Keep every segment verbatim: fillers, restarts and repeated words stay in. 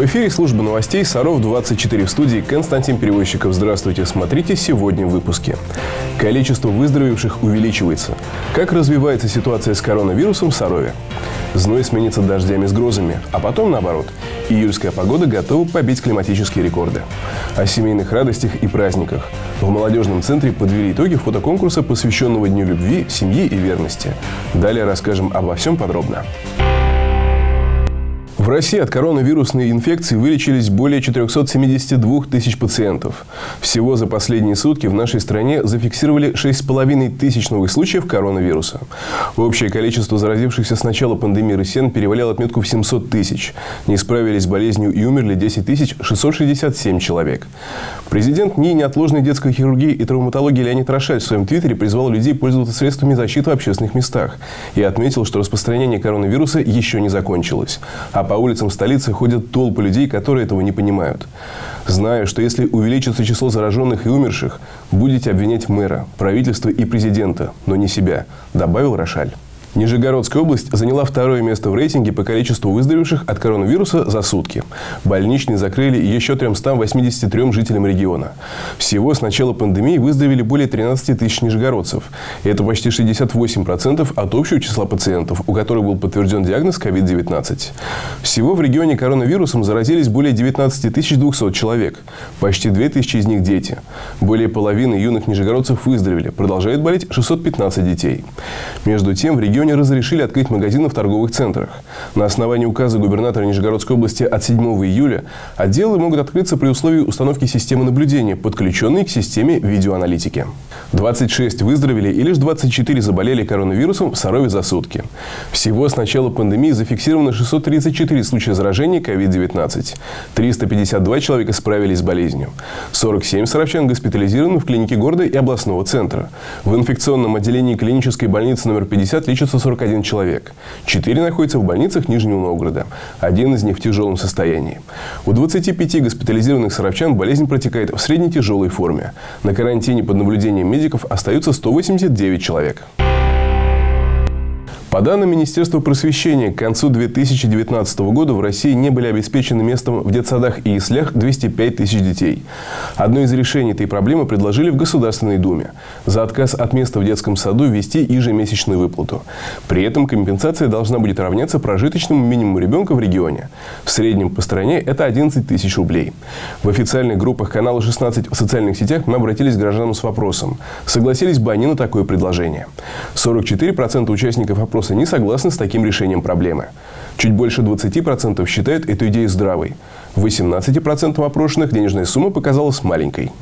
эфире служба новостей «Саров двадцать четыре», в студии Константин Перевозчиков. Здравствуйте. Смотрите сегодня в выпуске. Количество выздоровевших увеличивается. Как развивается ситуация с коронавирусом в Сарове? Зной сменится дождями с грозами, а потом наоборот. Июльская погода готова побить климатические рекорды. О семейных радостях и праздниках. В молодежном центре подвели итоги фотоконкурса, посвященного Дню любви, семьи и верности. Далее расскажем обо всем подробно. В России от коронавирусной инфекции вылечились более четырёхсот семидесяти двух тысяч пациентов. Всего за последние сутки в нашей стране зафиксировали шесть с половиной тысяч новых случаев коронавируса. Общее количество заразившихся с начала пандемии россиян перевалило отметку в семьсот тысяч. Не справились с болезнью и умерли десять тысяч шестьсот шестьдесят семь человек. Президент НИИ неотложной детской хирургии и травматологии Леонид Рошаль в своем твиттере призвал людей пользоваться средствами защиты в общественных местах и отметил, что распространение коронавируса еще не закончилось. А по улицам столицы ходят толпы людей, которые этого не понимают. Зная, что если увеличится число зараженных и умерших, будете обвинять мэра, правительство и президента, но не себя, добавил Рошаль. Нижегородская область заняла второе место в рейтинге по количеству выздоровевших от коронавируса за сутки. Больничные закрыли еще трёмстам восьмидесяти трём жителям региона. Всего с начала пандемии выздоровели более тринадцати тысяч нижегородцев. Это почти шестьдесят восемь процентов от общего числа пациентов, у которых был подтвержден диагноз ковид девятнадцать. Всего в регионе коронавирусом заразились более девятнадцати тысяч двухсот человек. Почти две тысячи из них дети. Более половины юных нижегородцев выздоровели. Продолжает болеть шестьсот пятнадцать детей. Между тем, в регионе разрешили открыть магазины в торговых центрах. На основании указа губернатора Нижегородской области от седьмого июля отделы могут открыться при условии установки системы наблюдения, подключенной к системе видеоаналитики. двадцать шесть выздоровели и лишь двадцать четыре заболели коронавирусом в Сарове за сутки. Всего с начала пандемии зафиксировано шестьсот тридцать четыре случая заражения ковид девятнадцать. триста пятьдесят два человека справились с болезнью. сорок семь саровчан госпитализированы в клинике города и областного центра. В инфекционном отделении клинической больницы номер пятьдесят лечится сорок один человек. четыре находятся в больницах Нижнего Новгорода. Один из них в тяжелом состоянии. У двадцати пяти госпитализированных саровчан болезнь протекает в средне-тяжелой форме. На карантине под наблюдением медиков остаются сто восемьдесят девять человек. По данным Министерства просвещения, к концу две тысячи девятнадцатого года в России не были обеспечены местом в детсадах и яслях двести пять тысяч детей. Одно из решений этой проблемы предложили в Государственной Думе. За отказ от места в детском саду ввести ежемесячную выплату. При этом компенсация должна будет равняться прожиточному минимуму ребенка в регионе. В среднем по стране это одиннадцать тысяч рублей. В официальных группах канала шестнадцать в социальных сетях мы обратились к гражданам с вопросом, согласились бы они на такое предложение. сорок четыре процента участников опроса не согласны с таким решением проблемы. Чуть больше двадцати процентов считают эту идею здравой. восемнадцати процентам опрошенных денежная сумма показалась маленькой.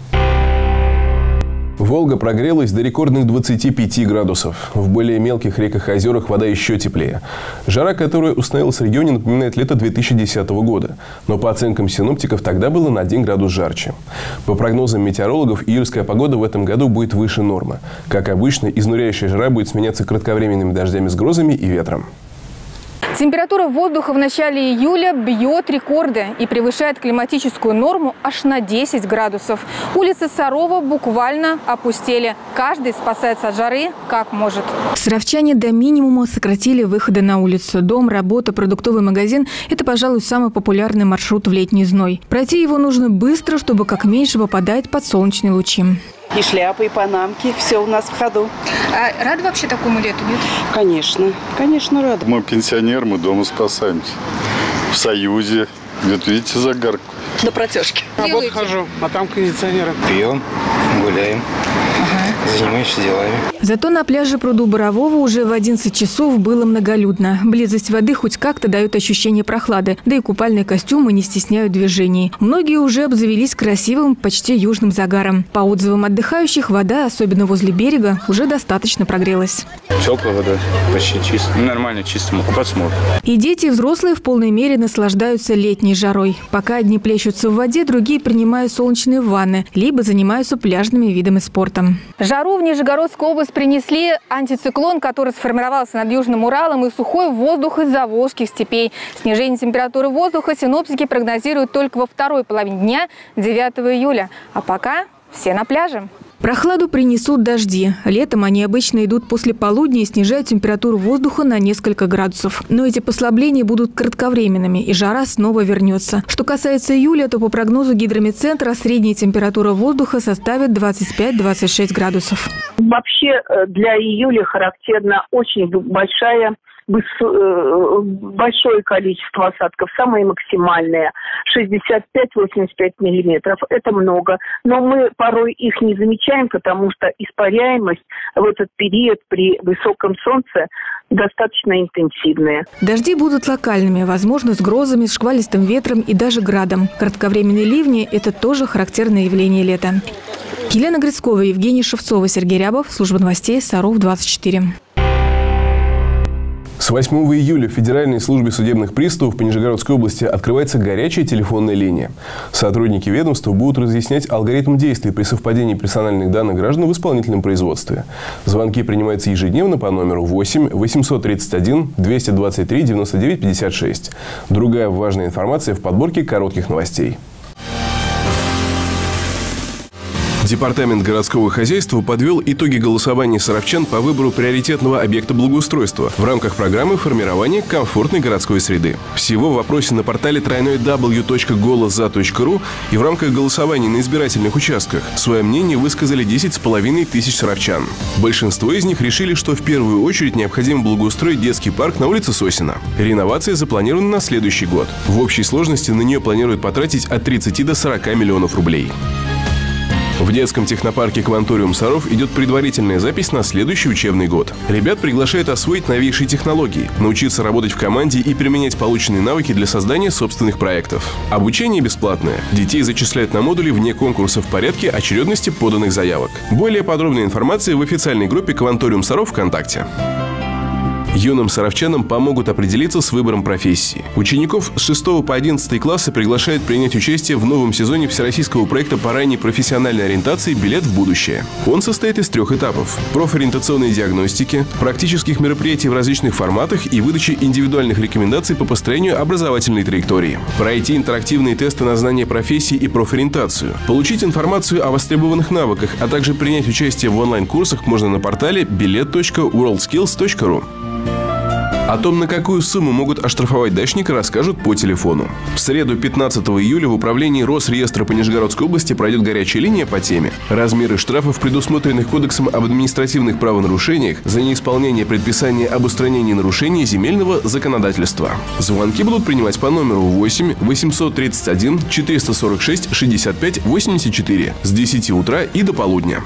Волга прогрелась до рекордных двадцати пяти градусов. В более мелких реках и озерах вода еще теплее. Жара, которая установилась в регионе, напоминает лето две тысячи десятого года. Но по оценкам синоптиков тогда было на один градус жарче. По прогнозам метеорологов, июльская погода в этом году будет выше нормы. Как обычно, изнуряющая жара будет сменяться кратковременными дождями с грозами и ветром. Температура воздуха в начале июля бьет рекорды и превышает климатическую норму аж на десять градусов. Улицы Сарова буквально опустели. Каждый спасается от жары как может. Саровчане до минимума сократили выходы на улицу. Дом, работа, продуктовый магазин – это, пожалуй, самый популярный маршрут в летний зной. Пройти его нужно быстро, чтобы как меньше попадать под солнечные лучи. И шляпы, и панамки. Все у нас в ходу. А рады вообще такому лету, нет? Конечно. Конечно, рады. Мы пенсионеры, мы дома спасаемся. В Союзе. Вот видите загарку. На протяжке. Работу хожу, а там кондиционеры. Пьем, гуляем. Занимаешься делами. Зато на пляже пруду Борового уже в одиннадцать часов было многолюдно. Близость воды хоть как-то дает ощущение прохлады, да и купальные костюмы не стесняют движений. Многие уже обзавелись красивым, почти южным загаром. По отзывам отдыхающих, вода, особенно возле берега, уже достаточно прогрелась. Теплая вода, почти чистая. Нормально, чисто, купаться можно. И дети, и взрослые в полной мере наслаждаются летней жарой. Пока одни плещутся в воде, другие принимают солнечные ванны, либо занимаются пляжными видами спорта. Жару в Нижегородскую область принесли антициклон, который сформировался над Южным Уралом, и сухой воздух из заволжских степей. Снижение температуры воздуха синоптики прогнозируют только во второй половине дня, девятого июля. А пока все на пляже. Прохладу принесут дожди. Летом они обычно идут после полудня и снижают температуру воздуха на несколько градусов. Но эти послабления будут кратковременными, и жара снова вернется. Что касается июля, то по прогнозу гидрометцентра средняя температура воздуха составит двадцать пять — двадцать шесть градусов. Вообще для июля характерна очень большая большое количество осадков, самые максимальные, шестьдесят пять — восемьдесят пять миллиметров. Это много. Но мы порой их не замечаем, потому что испаряемость в этот период при высоком солнце достаточно интенсивная. Дожди будут локальными, возможно, с грозами, шквалистым ветром и даже градом. Кратковременные ливни – это тоже характерное явление лета. Елена Грицкова, Евгений Шевцова, Сергей Рябов. Служба новостей Саров двадцать четыре. С восьмого июля в Федеральной службе судебных приставов по Нижегородской области открывается горячая телефонная линия. Сотрудники ведомства будут разъяснять алгоритм действий при совпадении персональных данных граждан в исполнительном производстве. Звонки принимаются ежедневно по номеру восемь восемьсот тридцать один двести двадцать три девяносто девять пятьдесят шесть. Другая важная информация в подборке коротких новостей. Департамент городского хозяйства подвел итоги голосования саровчан по выбору приоритетного объекта благоустройства в рамках программы формирования комфортной городской среды. Всего в вопросе на портале дабл ю дабл ю дабл ю точка голос за точка ру и в рамках голосования на избирательных участках свое мнение высказали десять с половиной тысяч саровчан. Большинство из них решили, что в первую очередь необходимо благоустроить детский парк на улице Сосина. Реновация запланирована на следующий год. В общей сложности на нее планируют потратить от тридцати до сорока миллионов рублей. В детском технопарке «Кванториум Саров» идет предварительная запись на следующий учебный год. Ребят приглашают освоить новейшие технологии, научиться работать в команде и применять полученные навыки для создания собственных проектов. Обучение бесплатное. Детей зачисляют на модули вне конкурса в порядке очередности поданных заявок. Более подробная информация в официальной группе «Кванториум Саров» ВКонтакте. Юным саровчанам помогут определиться с выбором профессии. Учеников с шестого по одиннадцатый классы приглашают принять участие в новом сезоне всероссийского проекта по ранней профессиональной ориентации «Билет в будущее». Он состоит из трех этапов – профориентационной диагностики, практических мероприятий в различных форматах и выдачи индивидуальных рекомендаций по построению образовательной траектории. Пройти интерактивные тесты на знание профессии и профориентацию, получить информацию о востребованных навыках, а также принять участие в онлайн-курсах можно на портале билет точка ворлдскиллс точка ру. О том, на какую сумму могут оштрафовать дачника, расскажут по телефону. В среду пятнадцатого июля в управлении Росреестра по Нижегородской области пройдет горячая линия по теме «Размеры штрафов, предусмотренных Кодексом об административных правонарушениях за неисполнение предписания об устранении нарушений земельного законодательства». Звонки будут принимать по номеру восемь восемьсот тридцать один четыреста сорок шесть шестьдесят пять восемьдесят четыре с десяти утра и до полудня.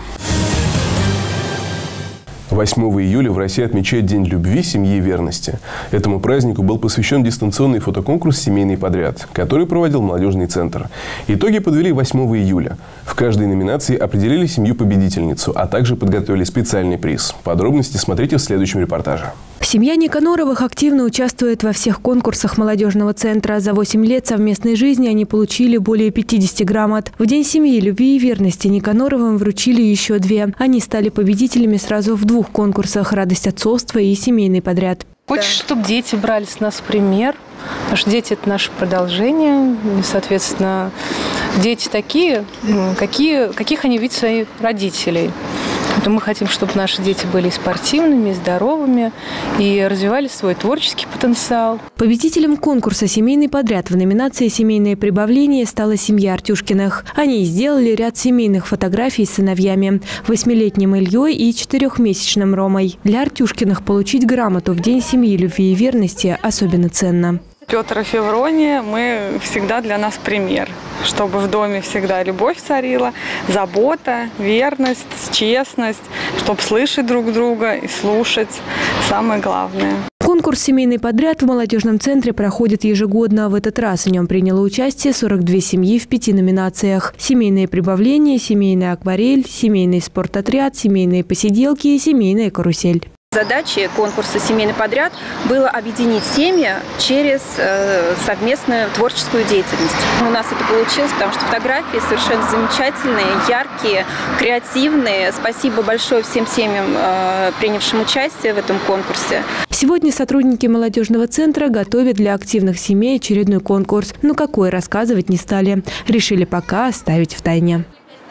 восьмого июля в России отмечают День любви, семьи и верности. Этому празднику был посвящен дистанционный фотоконкурс «Семейный подряд», который проводил молодежный центр. Итоги подвели восьмого июля. В каждой номинации определили семью-победительницу, а также подготовили специальный приз. Подробности смотрите в следующем репортаже. Семья Никаноровых активно участвует во всех конкурсах молодежного центра. За восемь лет совместной жизни они получили более пятидесяти грамот. В День семьи, любви и верности Никаноровым вручили еще две. Они стали победителями сразу в двух конкурсах «Радость отцовства» и «Семейный подряд». Хочешь, чтобы дети брали с нас пример, потому что дети – это наше продолжение. И, соответственно, дети такие, какие, каких они видят своих родителей. Мы хотим, чтобы наши дети были спортивными, здоровыми и развивали свой творческий потенциал. Победителем конкурса «Семейный подряд» в номинации «Семейное прибавление» стала семья Артюшкиных. Они сделали ряд семейных фотографий с сыновьями – восьмилетним Ильей и четырехмесячным Ромой. Для Артюшкиных получить грамоту в День семьи, любви и верности особенно ценно. Петр и Феврония, мы всегда для нас пример, чтобы в доме всегда любовь царила, забота, верность, честность, чтобы слышать друг друга и слушать, самое главное. Конкурс «Семейный подряд» в молодежном центре проходит ежегодно. В этот раз в нем приняло участие сорок две семьи в пяти номинациях: «Семейное прибавление», «Семейная акварель», «Семейный спорт-отряд», «Семейные посиделки» и «Семейная карусель». Задачей конкурса «Семейный подряд» было объединить семьи через э, совместную творческую деятельность. У нас это получилось, потому что фотографии совершенно замечательные, яркие, креативные. Спасибо большое всем семьям, э, принявшим участие в этом конкурсе. Сегодня сотрудники молодежного центра готовят для активных семей очередной конкурс. Но какой, рассказывать не стали. Решили пока оставить в тайне.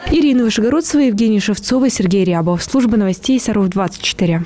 Ирина Вышегородцева, Евгений Шевцова, Сергей Рябов. Служба новостей Саров двадцать четыре.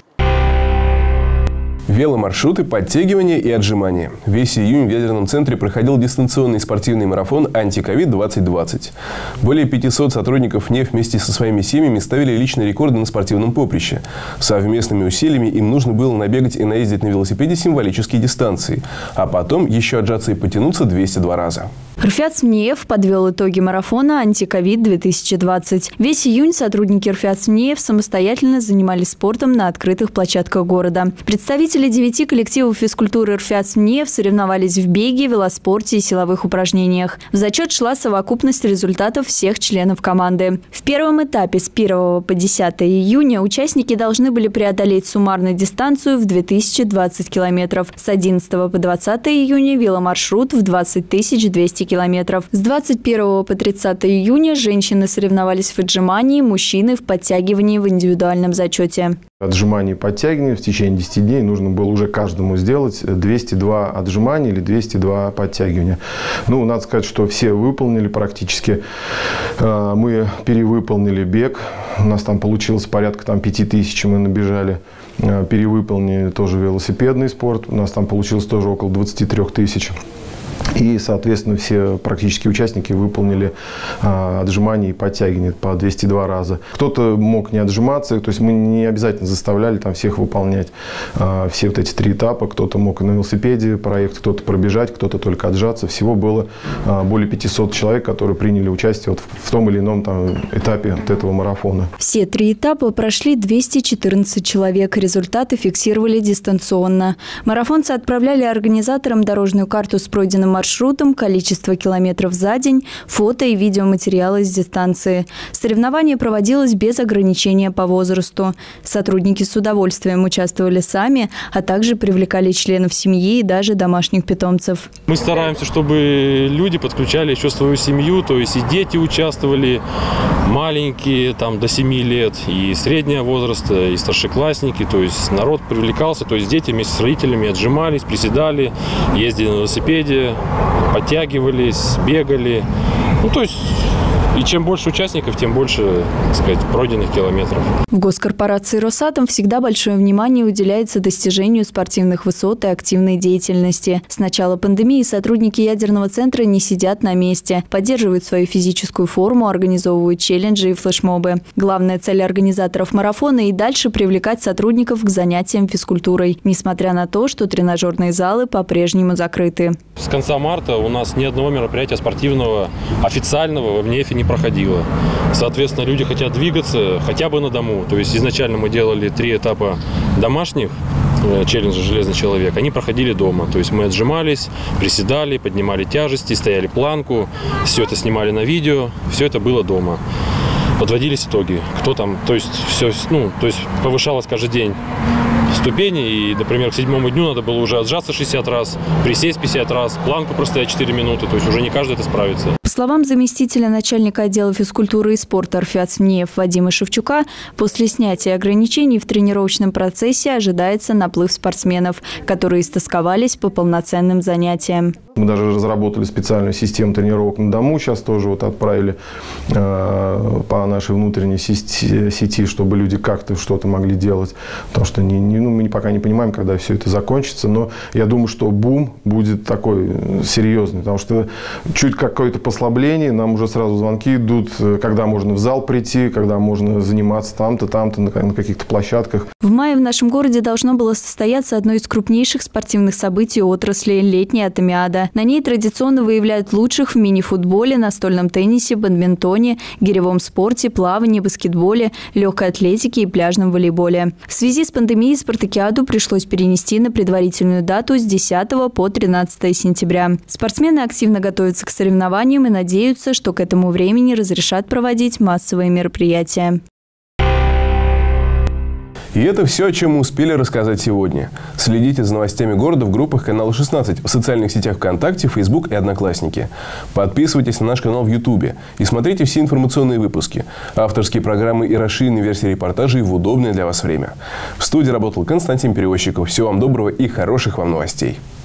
Веломаршруты, подтягивания и отжимания. Весь июнь в ядерном центре проходил дистанционный спортивный марафон «Антиковид двадцать двадцать». Более пятисот сотрудников НЕФ вместе со своими семьями ставили личные рекорды на спортивном поприще. Совместными усилиями им нужно было набегать и наездить на велосипеде символические дистанции, а потом еще отжаться и потянуться двести два раза. РФЯЦ-НЕФ подвел итоги марафона «Антиковид две тысячи двадцать». Весь июнь сотрудники РФЯЦ-НЕФ самостоятельно занимались спортом на открытых площадках города. Представители девяти коллективов физкультуры РФЯЦ-НЕФ соревновались в беге, велоспорте и силовых упражнениях. В зачет шла совокупность результатов всех членов команды. В первом этапе с первого по десятое июня участники должны были преодолеть суммарную дистанцию в две тысячи двадцать километров. С одиннадцатого по двадцатое июня веломаршрут в двадцать тысяч двести километров. С двадцать первого по тридцатое июня женщины соревновались в отжимании, мужчины в подтягивании в индивидуальном зачете. Отжимания и подтягивания в течение десяти дней нужно было уже каждому сделать двести два отжимания или двести два подтягивания. Ну, надо сказать, что все выполнили практически. Мы перевыполнили бег. У нас там получилось порядка там, пяти тысяч мы набежали. Перевыполнили тоже велосипедный спорт. У нас там получилось тоже около двадцати трёх тысяч. И, соответственно, все практически участники выполнили а, отжимания и подтягивания по двести два раза. Кто-то мог не отжиматься, то есть мы не обязательно заставляли там всех выполнять а, все вот эти три этапа. Кто-то мог на велосипеде проехать, кто-то пробежать, кто-то только отжаться. Всего было а, более пятисот человек, которые приняли участие вот в, в том или ином там, этапе вот этого марафона. Все три этапа прошли двести четырнадцать человек. Результаты фиксировали дистанционно. Марафонцы отправляли организаторам дорожную карту с пройденным маршрутом, количество километров за день, фото и видеоматериалы с дистанции. Соревнование проводилось без ограничения по возрасту. Сотрудники с удовольствием участвовали сами, а также привлекали членов семьи и даже домашних питомцев. Мы стараемся, чтобы люди подключали еще свою семью, то есть и дети участвовали, маленькие, там до семи лет, и среднего возраста, и старшеклассники, то есть народ привлекался, то есть дети вместе с родителями отжимались, приседали, ездили на велосипеде, подтягивались, бегали. Ну, то есть, и чем больше участников, тем больше, так сказать, пройденных километров. В госкорпорации «Росатом» всегда большое внимание уделяется достижению спортивных высот и активной деятельности. С начала пандемии сотрудники ядерного центра не сидят на месте, поддерживают свою физическую форму, организовывают челленджи и флешмобы. Главная цель организаторов марафона – и дальше привлекать сотрудников к занятиям физкультурой, несмотря на то, что тренажерные залы по-прежнему закрыты. С конца марта у нас ни одного мероприятия спортивного официального в НЕФе не проходило. Соответственно, люди хотят двигаться хотя бы на дому. То есть изначально мы делали три этапа домашних челленджа «Железный человек». Они проходили дома. То есть мы отжимались, приседали, поднимали тяжести, стояли планку. Все это снимали на видео. Все это было дома. Подводились итоги. Кто там, то есть все, ну, то есть повышалось каждый день ступени, и, например, к седьмому дню надо было уже отжаться шестьдесят раз, присесть пятьдесят раз, планку простоять четыре минуты, то есть уже не каждый это справится. По словам заместителя начальника отдела физкультуры и спорта РФЯЦ-НЕФ Вадима Шевчука, после снятия ограничений в тренировочном процессе ожидается наплыв спортсменов, которые истосковались по полноценным занятиям. Мы даже разработали специальную систему тренировок на дому, сейчас тоже вот отправили э, по нашей внутренней сети, сети, чтобы люди как-то что-то могли делать, потому что не, не, ну, мы пока не понимаем, когда все это закончится, но я думаю, что бум будет такой серьезный, потому что чуть какое-то послабление, нам уже сразу звонки идут, когда можно в зал прийти, когда можно заниматься там-то, там-то, на, на каких-то площадках. В мае в нашем городе должно было состояться одно из крупнейших спортивных событий отрасли – летняя Атомиада. На ней традиционно выявляют лучших в мини-футболе, настольном теннисе, бадминтоне, гиревом спорте, плавании, баскетболе, легкой атлетике и пляжном волейболе. В связи с пандемией спартакиаду пришлось перенести на предварительную дату с десятого по тринадцатое сентября. Спортсмены активно готовятся к соревнованиям и надеются, что к этому времени разрешат проводить массовые мероприятия. И это все, о чем мы успели рассказать сегодня. Следите за новостями города в группах канала шестнадцать, в социальных сетях ВКонтакте, Фейсбук и Одноклассники. Подписывайтесь на наш канал в Ютубе и смотрите все информационные выпуски, авторские программы и расширенные версии репортажей в удобное для вас время. В студии работал Константин Перевозчиков. Всего вам доброго и хороших вам новостей.